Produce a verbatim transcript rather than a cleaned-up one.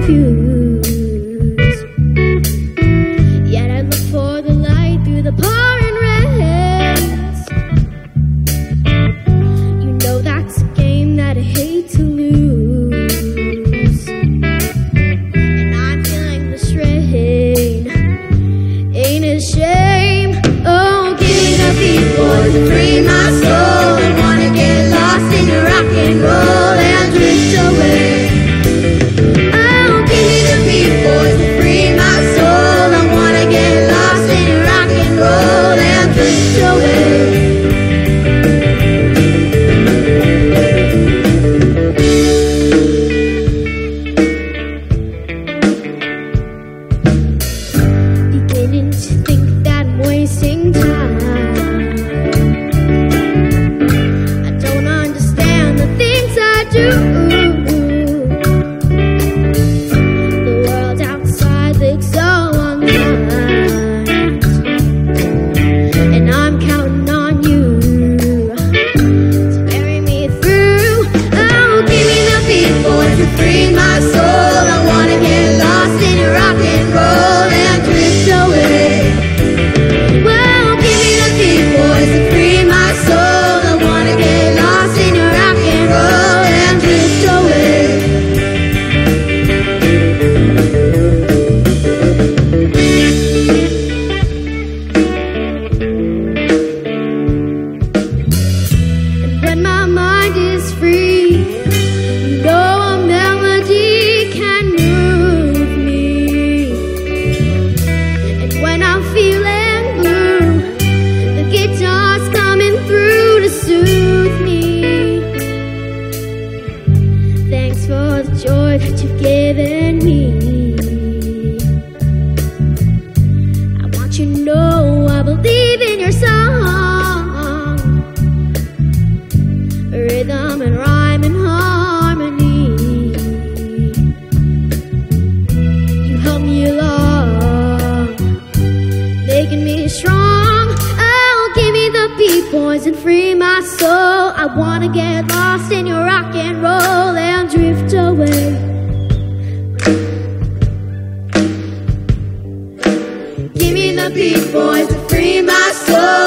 confused. Yet I look for the light through the pouring rains. You know that's a game that I hate to lose, and I'm feeling the strain. Ain't it a shame? Oh, give me the beat, boys, and free my soul. I wanna get lost in your rock and roll and drift away. Oh, give me the beat, boys, and free my soul. I wanna get lost in your rock and roll and drift away. Beginning to think that I'm wasting time. I don't understand the things I do. The world outside looks so unkind, and I'm counting on you to carry me through. Oh, give me the beat, boys, to free my soul. I wanna get lost in your rock and roll and drift away. Well, give me the beat, boys, to free my soul. I wanna get lost in your rock and roll and drift away. And when my mind is free, you know a melody can move me. And when I'm feeling blue, the guitar's coming through to soothe me. Thanks for the joy that you've given me. I want you to know I believe in your song, rhythm and rhyme and harmony. You help me along, making me strong. Oh, give me the beat, boys, and free my soul. I wanna get lost in your rock and roll and drift away. Give me the beat, boys, to free my soul.